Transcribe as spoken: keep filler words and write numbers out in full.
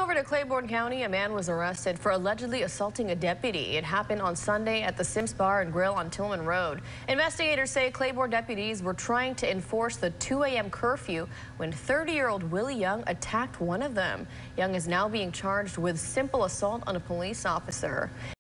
over to Claiborne County, a man was arrested for allegedly assaulting a deputy. It happened on Sunday at the Sims Bar and Grill on Tillman Road. Investigators say Claiborne deputies were trying to enforce the two A M curfew when thirty-year-old Willie Young attacked one of them. Young is now being charged with simple assault on a police officer.